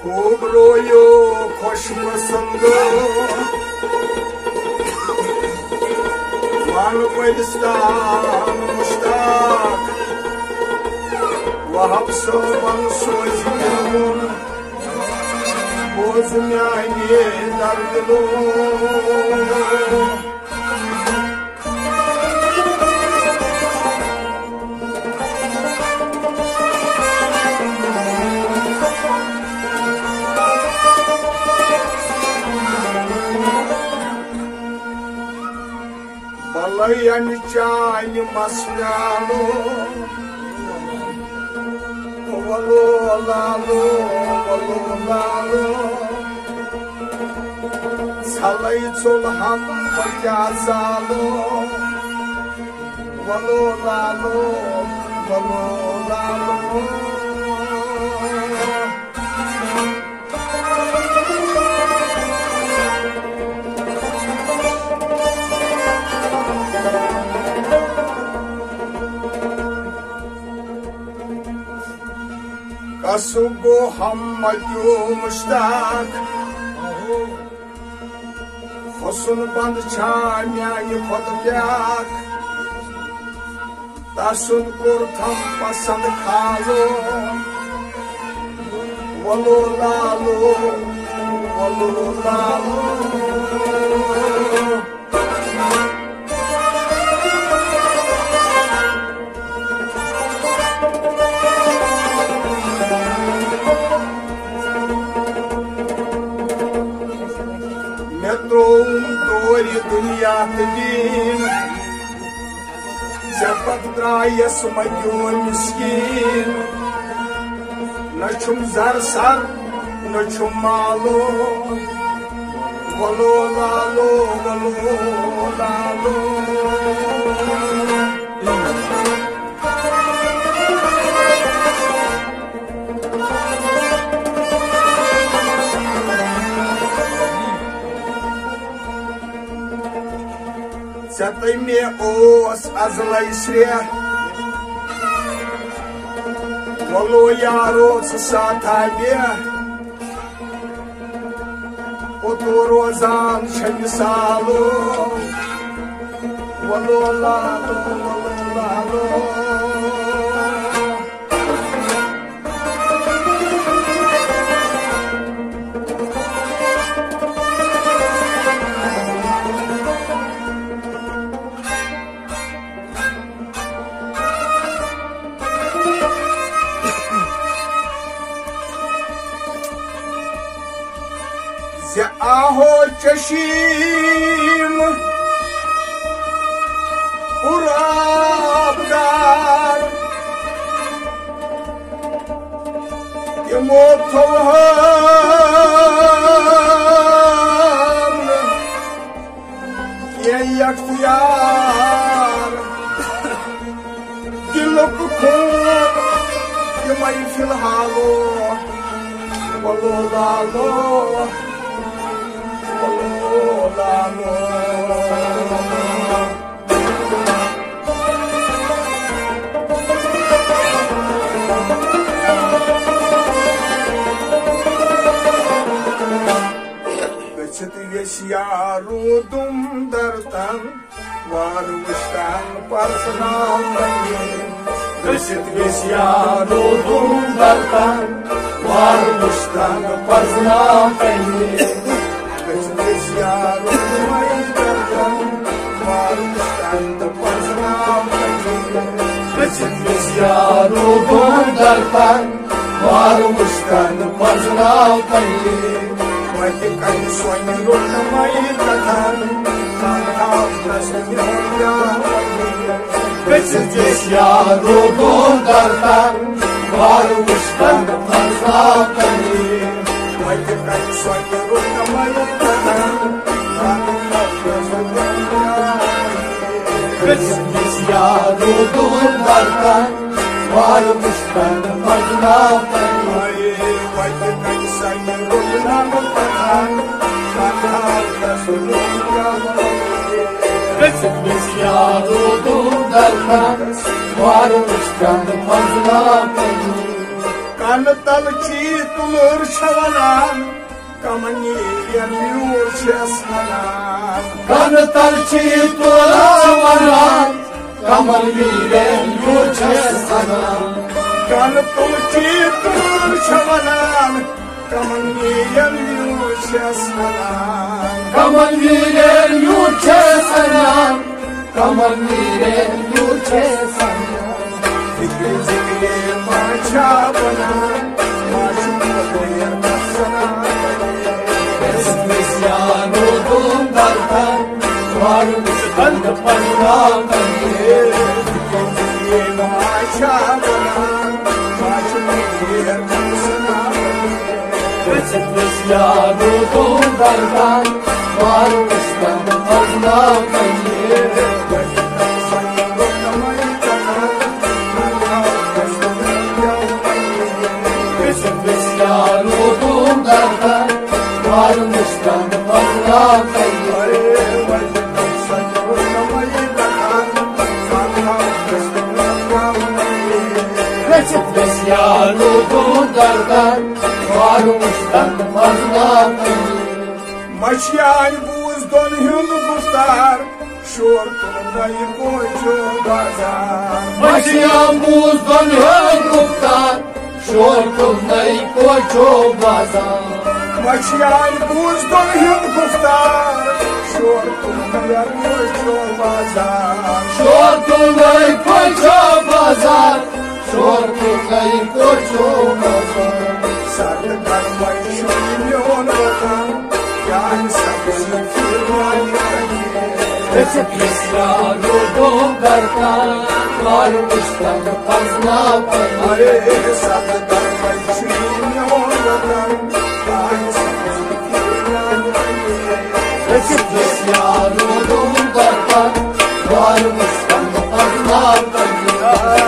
खूब रोयो खुश पसंद मान गुलिस्तान मुश्ताक वहब सोबन सोजियोन बोझ म्याने दर्द लो Balayan çayni masnalo Valo lalo valo lalo Salay çolham pajazalo Valo lalo valo lalo Kasugo hammadyo mushtaq Khosun band chanyani khotpyak Tasun kur tham pasand khalo Valo lalo valo lalo Dori dunya tedin Zapat draya sumayon miskin Nachum zar sar Nachum malo Valo lalo valo lalo Ты мне ос азлайсре Вало ярот сатабе Отурозан шамисало Вало лало вало лало Aho chashim urabgar yemotoham ye yakhtiyar dilok ko ye mai filhalo valo lalo Gıçıt vесь yarudum dartan varmıştan parsanalmayın Gıçıt vесь yarudum dartan varmıştan parsanalmayın Gıçıt yarudum dartan varmıştan parsanalmayın Gıçıt yarudum dartan varmıştan parsanalmayın Mati kani soyni rona mai katan Tanham nasnya Gıçıt yarudum dartan varmıştan parsanalmayın Mati kani soyni rona mai katan Gıçıt yarudum dartan varmıştan parsanalmayın Mati kani soyni rona mai Gıçıt yarudum dartan varmıştan parsanalmayın Kan talchi tulur şavanan Kamaniyen yurçes hanan Kan talchi tulur şavanan Kamaniyen yurçes hanan Kan talchi tulur şavanan Kamaniyen yurçes hanan Kamaniyen yurçes hanan Kamaniyen yurçes hanan Zikri maça bana Maçımda koyar baksana Mesyan oldum dardan Varmış kandı parmağımdan Zikri maça bana Maçımda koyar baksana Mesyan oldum dardan Varmış kandı parmağımdan Mesyan oldum dardan Varmıştan Allah'a Mesyan oldum dardan Varmıştan Allah'a Maçyan buzdon hünü kurtar Şortunda koycu bazar Maçyan buzdon hünü kurtar Şortunda koycu bazar Maçyan buzdon hünü kurtar Şortunda koycu bazar Şortunda koycu bazar Şortunda koycu bazar Sarı karmayı şu milyon vatan Yani sabırsın firmayı Mesyan oldum dardan Varmıştan fazla payı Sarı karmayı şu milyon vatan Yani sabırsın firmayı Mesyan oldum dardan Varmıştan fazla payı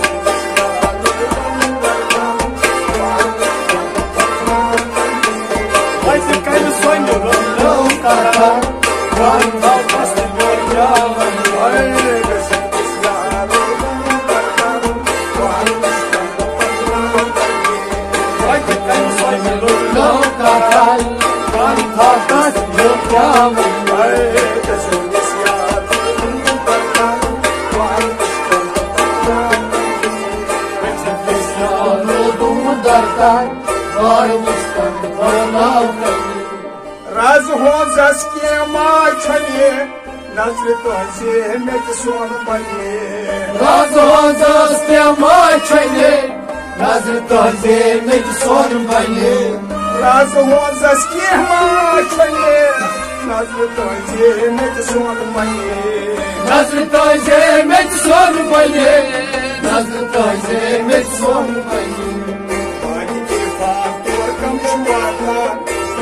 Raz ho zaske maçani Nazret zemet son bani Raz ho zaske maçani Nazret zemet son bani Raz ho zaske maçani Nazret zemet son bani Nazret zemet son bani Nazret zemet son bani Bani ki fakir kam şuatan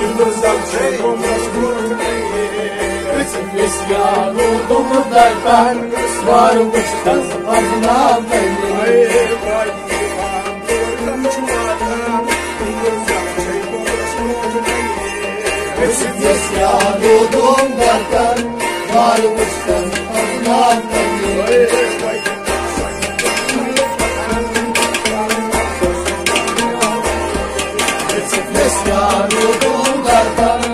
Mesyan oldum dardan Varmıştan fazla payı Mesyan oldum dardan Varmıştan fazla payı Mesyan oldum dardan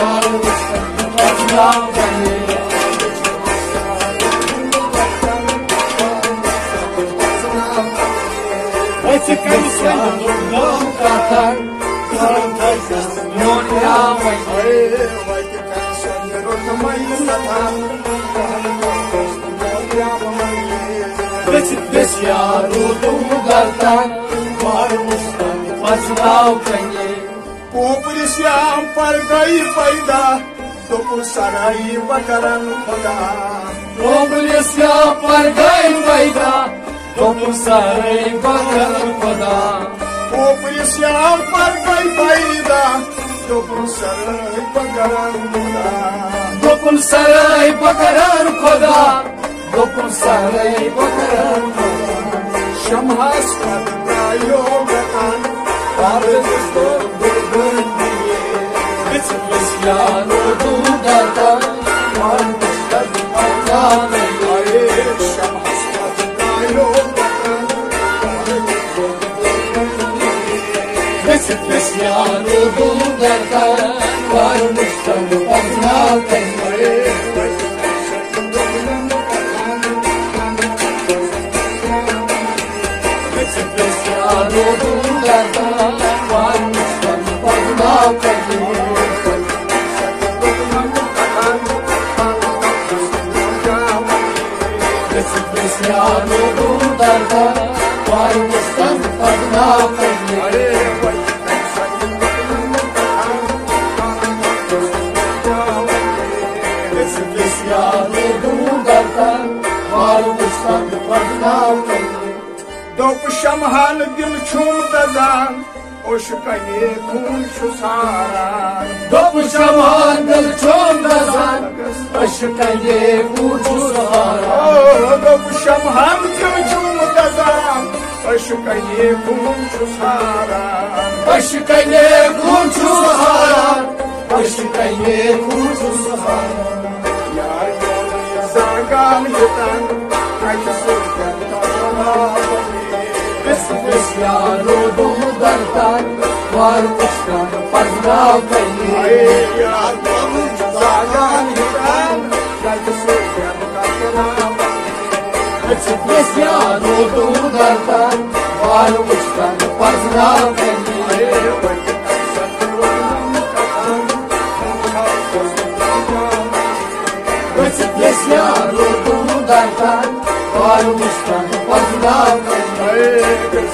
Mesyan oldum dardan Varmıştan fazla payı Population par gayi fayda Dokun sarayı bakaran koda Population par gayi fayda Dokun sarayı bakaran koda Population par gayi fayda Dokun sarayı bakaran koda Dokun sarayı bakaran koda Dokun sarayı bakaran koda Şamhas kadra yoldan Varmıştan Mesyan oldum dardan Varmıştan fazla payı Şamhas kadra yoldan İsyan oldu derken varmıştan fazla peygamber. İsyan oldu derken varmıştan fazla peygamber. İsyan oldu derken varmıştan fazla peygamber. Dokuşam hal dil çumdazan Oşukayı kumşu saran Dokuşam hal dil çumdazan Oşukayı kumşu saran Dokuşam hal dil çumdazan Oşukayı kumşu saran Oşukayı kumşu saran Oşukayı kumşu saran Yar yolu zagan yutan Kaçısırken tasana İsyan oldu derken varmıştan fazla peygamber. Yar yolu zagan yutan Kaçısırken tasana İsyan oldu derken varmıştan fazla peygamber. İsyan oldu derken varmıştan fazla peygamber.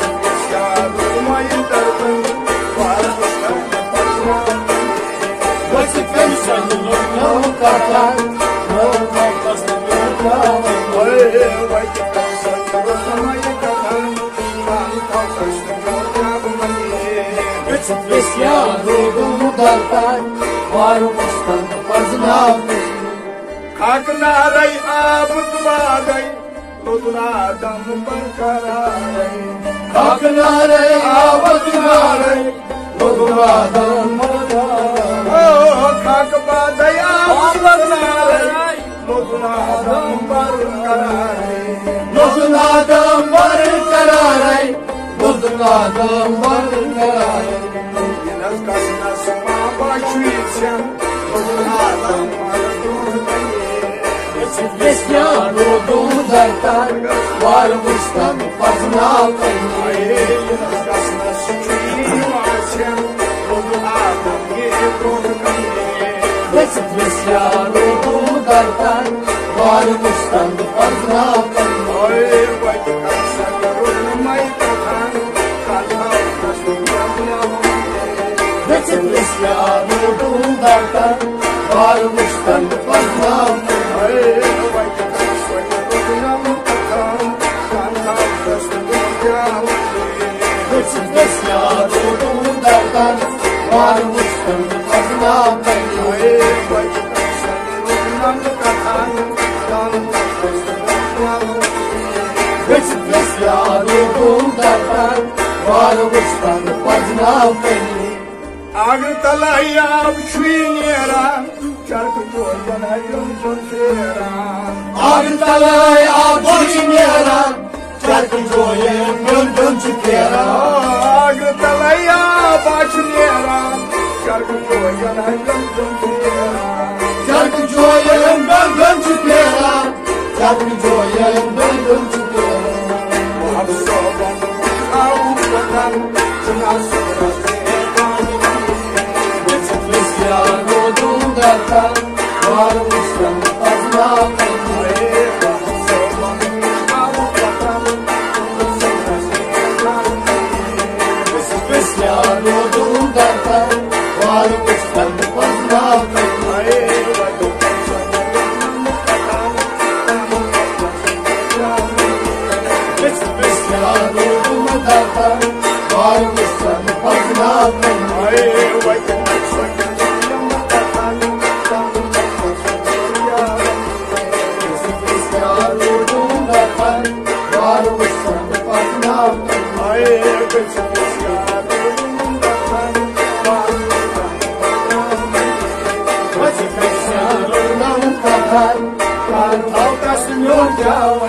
İsyan oldu derken varmıştan fazla Kaknaray abud bagay Lodunadam barkaray Kaknaray abud bagay Lodunadam barkaray Kakbaday abudnaray Lodunadam barkaray Lodunadam barkaray Lodunadam barkaray Yinaz kasnas ma başuitsen Lodunadam barkaray İsyan oldu derken varmıştan fazla peygamber. Yinaz kasnas çuitsen Lodunadam barkaray İsyan oldu derken varmıştan fazla peygamber. İsyan oldu derken varmıştan fazla İsyan oldu derken varmıştan fazla İsyan oldu derken varmıştan fazla Agtalaya bçuinera Çarkı çoğdan yolcun fera Agtalay abçinera Çarkı çoğun yolcun çıkera Agtalaya bçuinera Çarkı çoğdan yolcun fera Çarkı çoğun yolcun çıkera Çarkı çoğun yolcun çıkera Absoban avdan Tınasıra İsyan oldu derken varmıştan fazla İsyan oldu derken varmıştan fazla İsyan oldu derken varmıştan fazla Kan tau kasih